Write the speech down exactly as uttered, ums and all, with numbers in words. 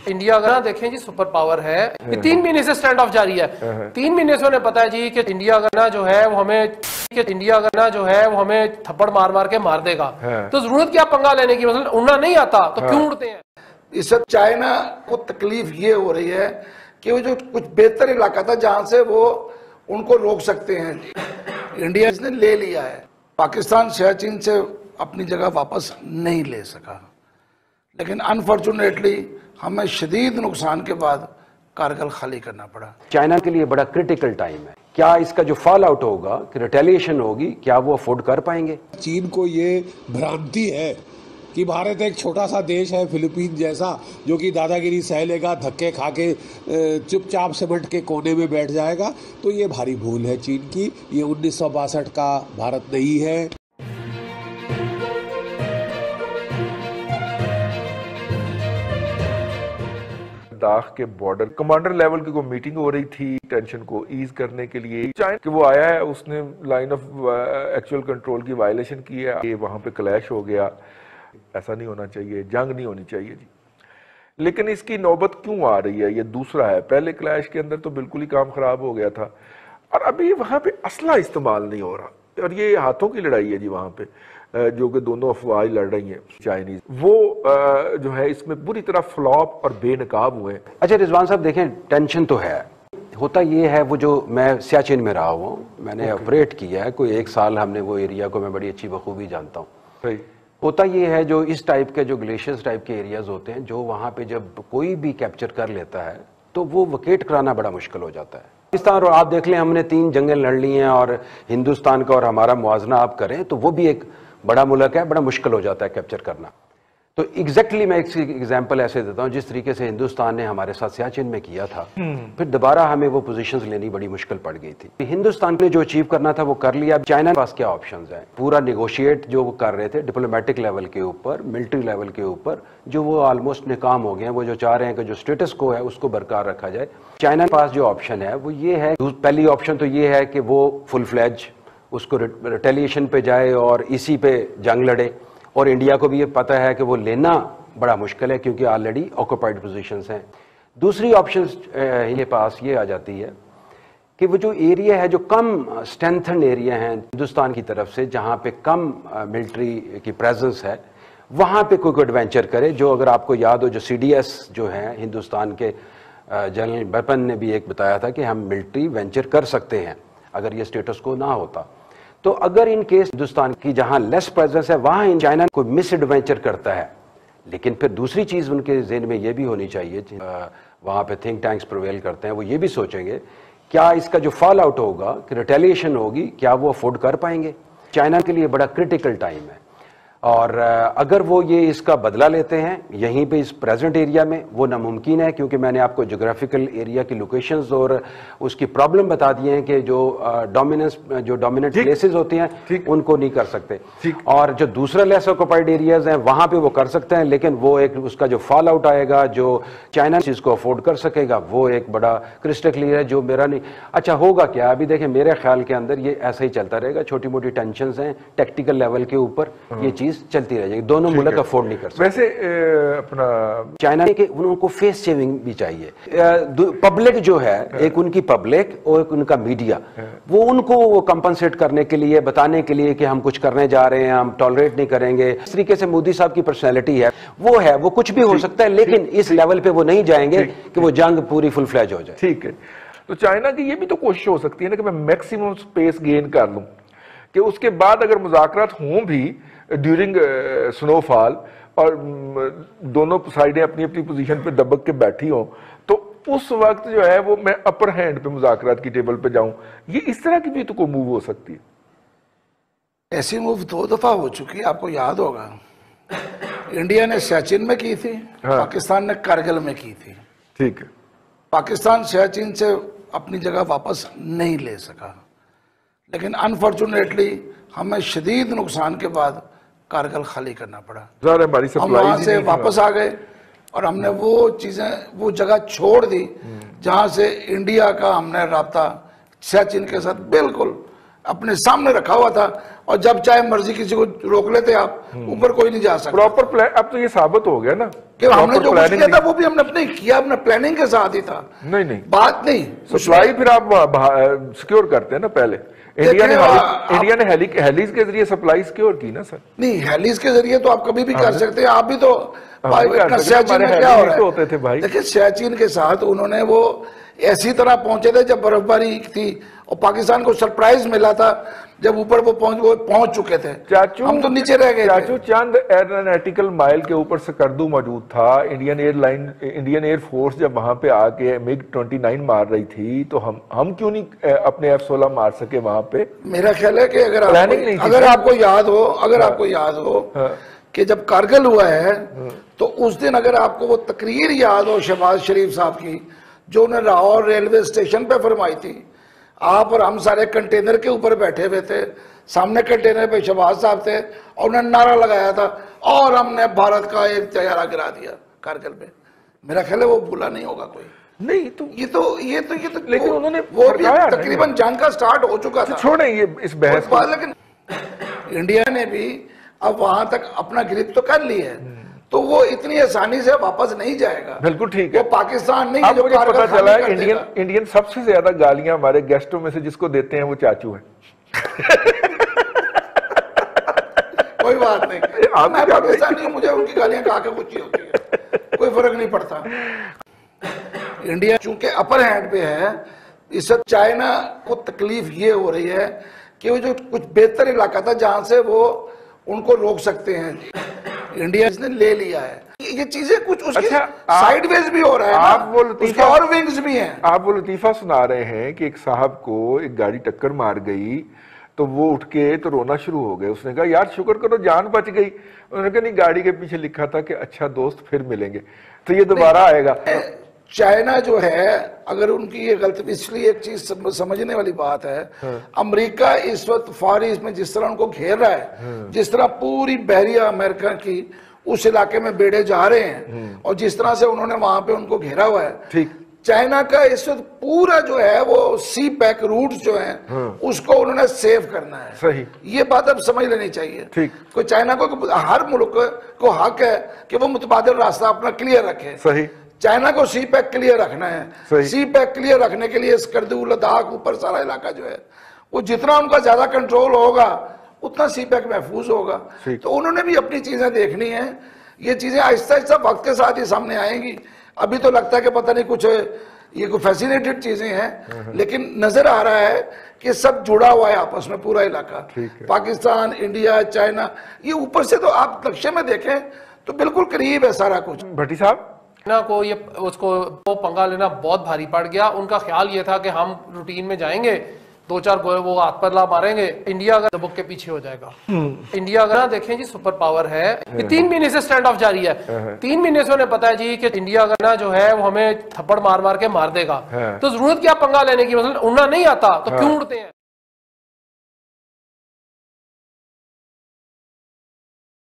India अगर ना देखें जी सुपर पावर है, ये तीन महीने से स्टैंड ऑफ जारी है। तीन महीने से उन्हें पता है जी कि इंडिया अगर ना जो है वो हमें कि इंडिया अगर ना जो है वो हमें थप्पड़ मार मार के मार देगा, तो जरूरत क्या पंगा लेने की, मतलब उड़ना नहीं आता तो क्यों उड़ते हैं। इस सब चाइना को तकलीफ ये हो रही है कि वो जो कुछ बेहतर इलाका था जहां से वो उनको रोक सकते हैं, इंडिया इसने ले लिया है। पाकिस्तान सियाचिन से अपनी जगह वापस नहीं ले सका, लेकिन अनफॉर्चुनेटली हमें शदीद नुकसान के बाद कारगिल खाली करना पड़ा। चाइना के लिए बड़ा क्रिटिकल टाइम है। क्या इसका जो फॉल आउट होगा कि रिटेलिएशन होगी, क्या वो अफोर्ड कर पाएंगे? चीन को ये भ्रांति है कि भारत एक छोटा सा देश है फिलीपीन जैसा, जो कि दादागिरी सह लेगा, धक्के खा के चुपचाप सिमट के कोने में बैठ जाएगा। तो ये भारी भूल है चीन की। ये उन्नीस सौ बासठ का भारत नहीं है। लद्दाख के बॉर्डर कमांडर लेवल की कोई मीटिंग हो रही थी टेंशन को ईज करने के लिए। चाइना कि वो आया है, उसने लाइन ऑफ एक्चुअल कंट्रोल की वायलेशन की है, ये वहां पे क्लैश हो गया। ऐसा नहीं होना चाहिए, जंग नहीं होनी चाहिए जी। लेकिन इसकी नौबत क्यों आ रही है, ये दूसरा है। पहले क्लैश के अंदर तो बिल्कुल ही काम खराब हो गया था, और अभी वहां पे असला इस्तेमाल नहीं हो रहा, और ये हाथों की लड़ाई है जी वहां पे, जो कि दोनों अफवाज लड़ रही हैं चाइनीज, वो जो है इसमें बुरी तरह फ्लॉप और बेनकाब हुए। अच्छा रिजवान साहब देखें, टेंशन तो है, होता ये है, वो जो मैं सियाचिन में रहा हूँ, मैंने ऑपरेट किया है, कोई एक साल हमने वो एरिया को मैं बड़ी अच्छी बखूबी जानता हूँ। होता ये है, जो इस टाइप के जो ग्लेशियर्स टाइप के एरियाज होते हैं, जो वहाँ पे जब कोई भी कैप्चर कर लेता है तो वो वकेट कराना बड़ा मुश्किल हो जाता है। पाकिस्तान, और आप देख लें हमने तीन जंगें लड़ ली हैं, और हिंदुस्तान का और हमारा मुआवजना आप करें तो वो भी एक बड़ा मुल्क है, बड़ा मुश्किल हो जाता है कैप्चर करना। तो एग्जैक्टली मैं एक एग्जांपल ऐसे देता हूं, जिस तरीके से हिंदुस्तान ने हमारे साथ सियाचिन में किया था, फिर दोबारा हमें वो पोजीशंस लेनी बड़ी मुश्किल पड़ गई थी। हिंदुस्तान ने जो अचीव करना था वो कर लिया। चाइना के पास क्या ऑप्शंस हैं? पूरा निगोशिएट जो वो कर रहे थे डिप्लोमेटिक लेवल के ऊपर, मिलिट्री लेवल के ऊपर, जो वो ऑलमोस्ट नाकाम हो गए हैं। वो जो चाह रहे हैं कि जो स्टेटस को है उसको बरकरार रखा जाए। चाइना के पास जो ऑप्शन है वो ये है, पहली ऑप्शन तो ये है कि वो फुल फ्लैज उसको रिटेलिएशन पे जाए और इसी पे जंग लड़े, और इंडिया को भी ये पता है कि वो लेना बड़ा मुश्किल है क्योंकि ऑलरेडी ऑक्यूपाइड पोजीशंस हैं। दूसरी ऑप्शन ये पास ये आ जाती है कि वो जो एरिया है, जो कम स्ट्रेंथन एरिया हैं हिंदुस्तान की तरफ से, जहाँ पे कम मिलिट्री की प्रेजेंस है, वहाँ पे कोई एडवेंचर करे। जो अगर आपको याद हो, जो सी डी एस जो है हिंदुस्तान के जनरल बिपिन ने भी एक बताया था कि हम मिलिट्री वेंचर कर सकते हैं अगर ये स्टेटस को ना होता। तो अगर इन केस हिंदुस्तान की जहां लेस प्रेजेंस है वहां इन चाइना कोई मिस एडवेंचर करता है, लेकिन फिर दूसरी चीज उनके ज़हन में ये भी होनी चाहिए, वहां पे थिंक टैंक्स प्रिवेल करते हैं, वो ये भी सोचेंगे क्या इसका जो फॉल आउट होगा कि रिटेलिएशन होगी, क्या वो अफोर्ड कर पाएंगे। चाइना के लिए बड़ा क्रिटिकल टाइम है, और अगर वो ये इसका बदला लेते हैं यहीं पे इस प्रेजेंट एरिया में, वो नामुमकिन है, क्योंकि मैंने आपको जोग्राफिकल एरिया की लोकेशंस और उसकी प्रॉब्लम बता दिए हैं कि जो डोमिनेंस जो डोमिनेंट प्लेसेस होती हैं उनको नहीं कर सकते, और जो दूसरा लेस ऑक्यूपाइड एरियाज हैं वहां पे वो कर सकते हैं, लेकिन वो एक उसका जो फॉल आउट आएगा, जो चाइना इसको अफोर्ड कर सकेगा, वो एक बड़ा क्रिस्टल क्लियर है, जो मेरा नहीं। अच्छा होगा क्या, अभी देखें मेरे ख्याल के अंदर ये ऐसा ही चलता रहेगा, छोटी मोटी टेंशन हैं टेक्टिकल लेवल के ऊपर, ये चीज चलती रहेगी, दोनों मुल्क अफोर्ड नहीं कर सकते। वैसे ए, अपना चाइना के उनको फेस सेविंग भी चाहिए। पब्लिक जो है, एक उनकी पब्लिक और एक उनका मीडिया, वो उनको वो कंपनसेट करने के लिए, बताने के लिए कि हम कुछ करने जा रहे हैं, हम टॉलरेट नहीं करेंगे। इस तरीके से मोदी साहब की पर्सनैलिटी है, वो है, वो कुछ भी हो सकता है, लेकिन इस लेवल पे वो नहीं जाएंगे कि वो जंग पूरी फुल फ्लैज हो जाए। ठीक है, तो चाइना की ये भी तो कोशिश हो सकती है ना कि मैं मैक्सिमम स्पेस गेन कर लूं, कि उसके बाद अगर मुज़ाकरात हों भी ड्यूरिंग स्नोफॉल और दोनों साइडें अपनी अपनी पोजीशन पे दबक के बैठी हों, तो उस वक्त जो है वो मैं अपर हैंड पे मुज़ाकरात की टेबल पे जाऊं। ये इस तरह की भी तो कोई मूव हो सकती है। ऐसी मूव दो दफा हो चुकी है, आपको याद होगा। इंडिया ने सियाचिन में की थी, हाँ। पाकिस्तान ने कारगिल में की थी। ठीक है, पाकिस्तान सियाचिन से अपनी जगह वापस नहीं ले सका, लेकिन अनफॉर्चुनेटली हमें शदीद नुकसान के बाद कारगिल खाली करना पड़ा। हम वहां से वापस आ गए और हमने वो चीजें, वो जगह छोड़ दी जहां से इंडिया का हमने राब्ता सियाचिन के साथ बिल्कुल अपने सामने रखा हुआ था, और जब चाहे मर्जी किसी को रोक लेते आप, ऊपर कोई नहीं जा सकता। प्रॉपर प्लान अब तो ये साबित हो गया ना कि हमने जो कुछ किया नहीं। था वो भी हमने अपने किया, अपने प्लानिंग के साथ ही था। नहीं नहीं बात नहीं, सप्लाई फिर आप सिक्योर करते हैं ना पहले। इंडिया ने आप, इंडिया ने हेली, हेलीज के जरिए सप्लाई सिक्योर की ना सर। नहीं हेलीज के जरिए तो आप कभी भी कर सकते हैं। आप भी तो सियाचिन में हमारे क्या हो रहा हेली होते थे भाई। है, देखिए सियाचिन के साथ उन्होंने वो ऐसी तरह पहुंचे थे जब बर्फबारी थी और पाकिस्तान को सरप्राइज मिला था जब ऊपर वो पहुंच वो पहुंच चुके थे। चाचू हम तो नीचे रह गए चाचू चंद एरोनॉटिकल माइल के ऊपर सकर्दू मौजूद था। इंडियन एयरलाइन इंडियन एयरफोर्स जब वहां पे आके मिग ट्वेंटी नाइन मार रही थी तो हम हम क्यों नहीं अपने एफ सोलह मार सके वहां पे? मेरा ख्याल है कि अगर आपको, अगर आपको याद हो अगर आपको याद हो कि जब कारगिल हुआ है तो उस दिन अगर आपको वो तकरीर याद हो शहबाज शरीफ साहब की जो उन्हें लाहौर रेलवे स्टेशन पे फरमाई थी, आप और हम सारे कंटेनर के ऊपर बैठे हुए थे, सामने कंटेनर पे शहबाज साहब थे और उन्होंने नारा लगाया था और हमने भारत का एक तैयारा गिरा दिया कारगिल में। मेरा ख्याल है वो भूला नहीं होगा कोई। नहीं तो ये तो ये तो ये तो लेकिन उन्होंने वो भी तकरीबन जंग का स्टार्ट हो चुका था। छोड़ें ये इस बहस को। लेकिन इंडिया ने भी अब वहां तक अपना ग्रिप तो कर ली है, तो वो इतनी आसानी से वापस नहीं जाएगा। बिल्कुल ठीक है। वो पाकिस्तान नहीं अब जो मुझे पता चला है इंडियन इंडियन इंडियन सबसे ज्यादा गालियां हमारे गेस्टों में से जिसको देते हैं वो चाचू है। कोई बात नहीं, मैं पाकिस्तानी हूं, मुझे उनकी गालियां खा के कुछ ही होती है, कोई फर्क नहीं पड़ता। इंडिया चूंकि अपर हैंड पे है, इस वक्त चाइना को तकलीफ ये हो रही है कि वो जो कुछ बेहतर इलाका था जहां से वो उनको रोक सकते हैं, इंडिया ने ले लिया है। ये चीजें कुछ उसकी अच्छा, साइडवेज भी हो रहा है आप ना, वो लतीफा और विंग्स भी हैं। आप वो लतीफा सुना रहे हैं कि एक साहब को एक गाड़ी टक्कर मार गई तो वो उठ के तो रोना शुरू हो गए। उसने कहा यार शुक्र करो जान बच गई। उन्होंने कहा नहीं गाड़ी के पीछे लिखा था कि अच्छा दोस्त फिर मिलेंगे, तो ये दोबारा आएगा। चाइना जो है अगर उनकी ये गलती, इसलिए एक चीज समझने वाली बात है, हाँ। अमेरिका इस वक्त फार ईस्ट में जिस तरह उनको घेर रहा है, हाँ। जिस तरह पूरी बहरिया अमेरिका की उस इलाके में बेड़े जा रहे हैं, हाँ। और जिस तरह से उन्होंने वहां पे उनको घेरा हुआ है, ठीक चाइना का इस वक्त पूरा जो है वो सी पैक रूट जो है, हाँ। उसको उन्होंने सेव करना है। सही, ये बात अब समझ लेनी चाहिए। ठीक, कोई चाइना को, हर मुल्क को हक है कि वो मुतबादिल रास्ता अपना क्लियर रखे। सही, चाइना को सी पैक क्लियर रखना है। सी पैक क्लियर रखने के लिए स्कर्दू, लद्दाख, ऊपर सारा इलाका जो है वो जितना उनका ज्यादा कंट्रोल होगा उतना सी पैक महफूज होगा। तो उन्होंने भी अपनी चीजें देखनी है। ये चीजें आहिस्ता आहिस्ता वक्त के साथ ही सामने आएंगी। अभी तो लगता है कि पता नहीं कुछ ये कोई फैसिनेटेड चीजें हैं, लेकिन नजर आ रहा है कि सब जुड़ा हुआ है आपस में पूरा इलाका। पाकिस्तान, इंडिया, चाइना, ये ऊपर से तो आप नक्शे में देखें तो बिल्कुल करीब है सारा कुछ। भट्टी साहब ना को ये उसको वो पंगा लेना बहुत भारी पड़ गया। उनका ख्याल ये था कि हम रूटीन में जाएंगे, दो चार गोले वो हाथ पर ला मारेंगे, इंडिया अगर दबक के पीछे हो जाएगा। इंडिया अगर ना देखें जी सुपर पावर है, ये तीन महीने से स्टैंड ऑफ जारी है। तीन महीने से उन्हें पता है जी कि इंडिया अगर ना जो है वो हमें थप्पड़ मार मार के मार देगा, तो जरूरत क्या पंगा लेने की? मतलब उड़ना नहीं आता तो क्यों उड़ते हैं?